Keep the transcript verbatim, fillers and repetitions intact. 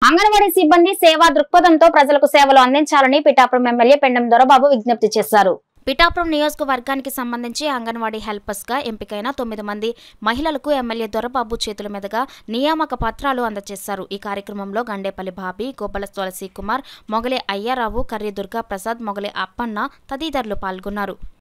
అంగన్వాడీ సిబ్బంది సేవా దృక్పథంతో ప్రజలకు సేవలు అందించాలని పిఠాపురం ఎమ్మెల్యే పెండెం దొరబాబు విజ్ఞప్తి చేశారు. పిఠాపురం నియోజకవర్గానికి సంబంధించి అంగన్వాడీ హెల్పర్స్ గా ఎంపికైన తొమ్మిది మంది మహిళలకు ఎమ్మెల్యే దొరబాబు చేతుల మీదుగా నియామక పత్రాలు అందజేశారు. ఈ కార్యక్రమంలో గండేపల్లి బాబీ, గోపల తులసి కుమార్, మొగలే అయ్యారావు, కర్రీ దుర్గా ప్రసాద్, మొగలే అప్పన్న తదితరులు పాల్గొన్నారు.